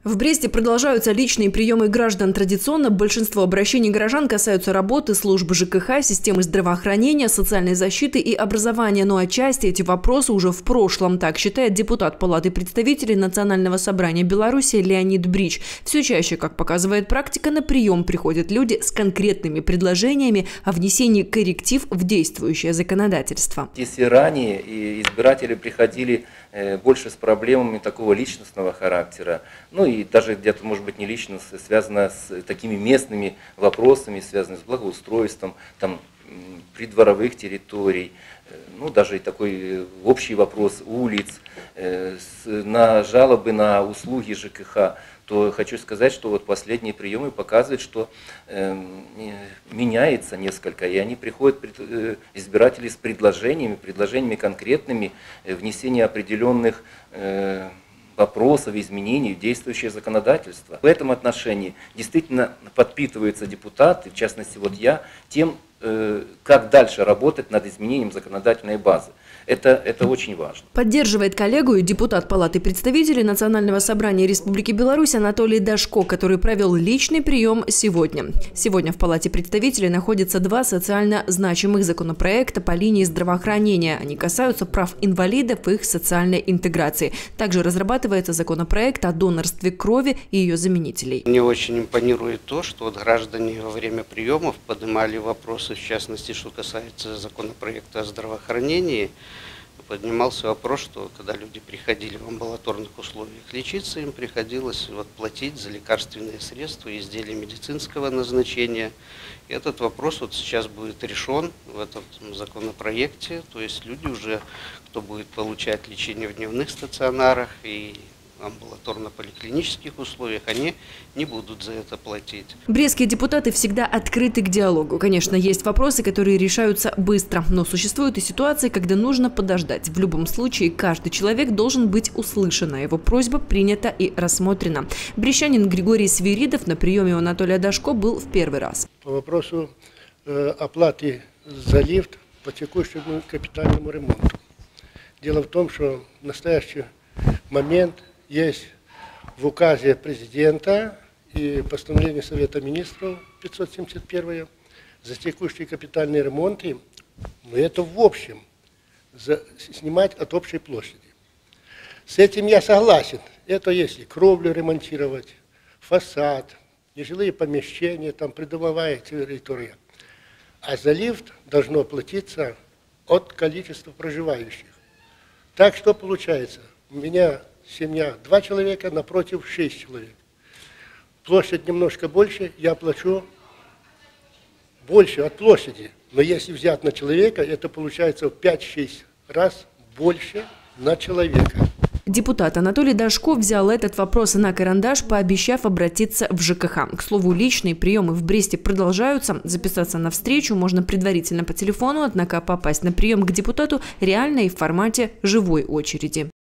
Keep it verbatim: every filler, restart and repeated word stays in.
В Бресте продолжаются личные приемы граждан. Традиционно большинство обращений горожан касаются работы служб ЖКХ, системы здравоохранения, социальной защиты и образования. Но отчасти эти вопросы уже в прошлом, так считает депутат Палаты представителей Национального собрания Беларуси Леонид Брич. Все чаще, как показывает практика, на прием приходят люди с конкретными предложениями о внесении корректив в действующее законодательство. Если ранее избиратели приходили больше с проблемами такого личностного характера, ну и даже где-то, может быть, не лично, связано с такими местными вопросами, связанными с благоустройством, там, придворовых территорий, ну даже и такой общий вопрос улиц, на жалобы на услуги ЖКХ, то хочу сказать, что вот последние приемы показывают, что э, меняется несколько, и они приходят, э, избиратели, с предложениями, предложениями конкретными, э, внесения определенных э, вопросов, изменений в действующее законодательство. В этом отношении действительно подпитываются депутаты, в частности вот я, тем, э, как дальше работать над изменением законодательной базы. Это, это очень важно. Поддерживает коллегу и депутат Палаты представителей Национального собрания Республики Беларусь Анатолий Дашко, который провел личный прием сегодня. Сегодня в Палате представителей находятся два социально значимых законопроекта по линии здравоохранения. Они касаются прав инвалидов и их социальной интеграции. Также разрабатывается законопроект о донорстве крови и ее заменителей. Мне очень импонирует то, что вот граждане во время приемов поднимали вопросы, в частности, что касается законопроекта о здравоохранении. Поднимался вопрос, что когда люди приходили в амбулаторных условиях лечиться, им приходилось вот платить за лекарственные средства, изделия медицинского назначения. И этот вопрос вот сейчас будет решен в этом законопроекте. То есть люди уже, кто будет получать лечение в дневных стационарах и амбулаторно-поликлинических условиях, они не будут за это платить. Брестские депутаты всегда открыты к диалогу. Конечно, есть вопросы, которые решаются быстро, но существуют и ситуации, когда нужно подождать. В любом случае, каждый человек должен быть услышан, а его просьба принята и рассмотрена. Брещанин Григорий Свиридов на приеме у Анатолия Дашко был в первый раз. По вопросу э, оплаты за лифт по текущему капитальному ремонту. Дело в том, что в настоящий момент есть в указе президента и постановлении Совета министров пятьсот семьдесят один за текущие капитальные ремонты, но это в общем, за, снимать от общей площади. С этим я согласен. Это если кровлю ремонтировать, фасад, нежилые помещения, там придомовая территория. А за лифт должно платиться от количества проживающих. Так что получается, у меня семья два человека, напротив шесть человек. Площадь немножко больше, я плачу больше от площади. Но если взять на человека, это получается в пять-шесть раз больше на человека. Депутат Анатолий Дашко взял этот вопрос на карандаш, пообещав обратиться в ЖКХ. К слову, личные приемы в Бресте продолжаются. Записаться на встречу можно предварительно по телефону, однако попасть на прием к депутату реально и в формате живой очереди.